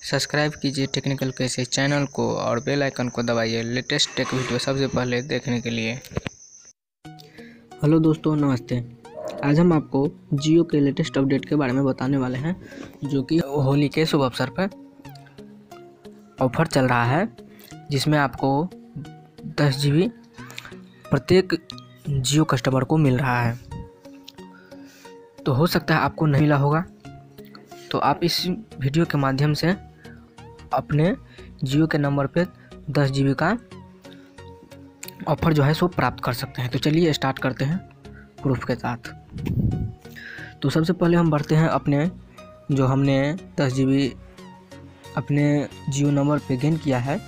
Subscribe कीजिए technical कैसे channel को और बेल आइकन को दबाइए लेटेस्ट टेक वीडियो सबसे पहले देखने के लिए। हेलो दोस्तों, नमस्ते। आज हम आपको जियो के लेटेस्ट अपडेट के बारे में बताने वाले हैं, जो कि होली के शुभ अवसर पर ऑफर चल रहा है, जिसमें आपको 10 GB प्रत्येक जियो कस्टमर को मिल रहा है। तो हो सकता है आपको नहीं मिला होगा, तो आप इस वीडियो के माध्यम से अपने जियो के नंबर पे 10 GB का ऑफर जो है सो प्राप्त कर सकते हैं। तो चलिए स्टार्ट करते हैं प्रूफ के साथ। तो सबसे पहले हम बढ़ते हैं अपने जो हमने 10 GB अपने जियो नंबर पे गेन किया है,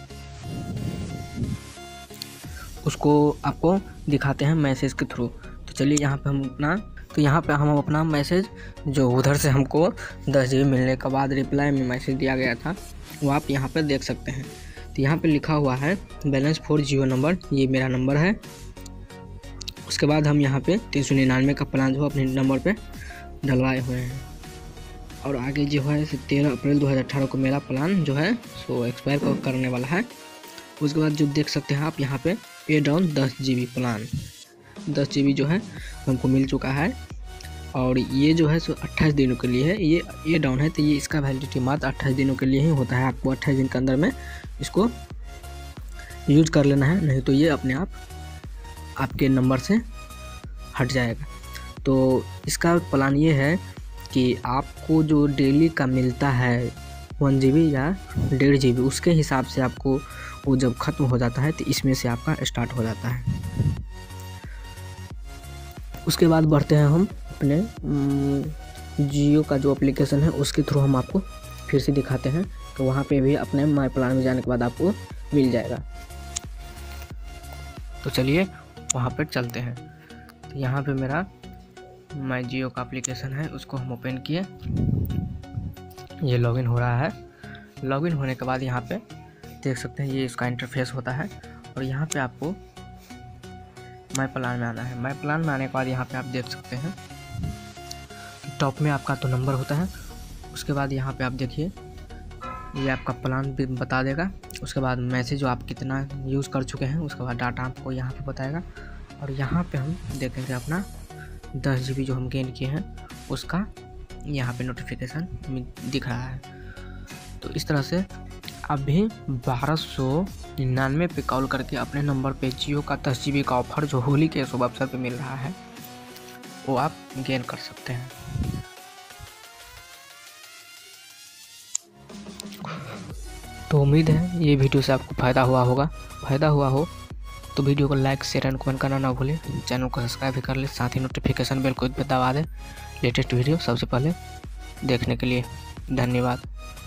उसको आपको दिखाते हैं मैसेज के थ्रू। तो चलिए यहाँ पे हम अपना मैसेज जो उधर से हमको 10 GB मिलने के बाद रिप्लाई में मैसेज दिया गया था, वो आप यहाँ पे देख सकते हैं। तो यहाँ पे लिखा हुआ है बैलेंस फॉर जियो नंबर, ये मेरा नंबर है। उसके बाद हम यहाँ पे 399 का प्लान जो अपने नंबर पे डलवाए हुए हैं, और आगे जो है 13 अप्रैल 2018 को मेरा प्लान जो है सो एक्सपायर करने वाला है। उसके बाद जो देख सकते हैं आप यहाँ पे पे डाउन 10 GB प्लान, 10 GB जो है हमको मिल चुका है, और ये जो है सो 28 दिनों के लिए है। ये डाउन है, तो ये इसका वैलिडिटी मात्र 28 दिनों के लिए ही होता है। आपको 28 दिन के अंदर में इसको यूज कर लेना है, नहीं तो ये अपने आप आपके नंबर से हट जाएगा। तो इसका प्लान ये है कि आपको जो डेली का मिलता है 1 GB या 1.5 GB, उसके हिसाब से आपको वो जब ख़त्म हो जाता है तो इसमें से आपका स्टार्ट हो जाता है। उसके बाद बढ़ते हैं हम अपने जियो का जो एप्लीकेशन है उसके थ्रू हम आपको फिर से दिखाते हैं। तो वहाँ पे भी अपने माई प्लान में जाने के बाद आपको मिल जाएगा। तो चलिए वहाँ पर चलते हैं। तो यहाँ पे मेरा माई जियो का एप्लीकेशन है, उसको हम ओपन किए। ये लॉगिन हो रहा है। लॉगिन होने के बाद यहाँ पे देख सकते हैं ये इसका इंटरफेस होता है, और यहाँ पे आपको माई प्लान में आना है। माई प्लान में आने के बाद यहाँ पे आप देख सकते हैं टॉप में आपका तो नंबर होता है। उसके बाद यहाँ पे आप देखिए ये आपका प्लान भी बता देगा। उसके बाद मैसेज जो आप कितना यूज़ कर चुके हैं, उसके बाद डाटा आपको यहाँ पे बताएगा, और यहाँ पे हम देखेंगे अपना 10 GB जो हम गेन किए हैं उसका यहाँ पे नोटिफिकेशन दिख रहा है। तो इस तरह से आप भी 1299 पे कॉल करके अपने नंबर पे जियो का 10 GB का ऑफर जो होली के शुभ अवसर पे मिल रहा है वो आप गेन कर सकते हैं। तो उम्मीद है ये वीडियो से आपको फ़ायदा हुआ होगा। फ़ायदा हुआ हो तो वीडियो को लाइक शेयर एंड कमेंट करना ना भूलें। चैनल को सब्सक्राइब भी कर ले, साथ ही नोटिफिकेशन बेल को दबा दें लेटेस्ट वीडियो सबसे पहले देखने के लिए। धन्यवाद।